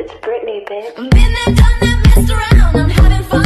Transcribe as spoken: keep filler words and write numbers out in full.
It's Brittany, bitch. Been there, done that, messed around, I'm having fun.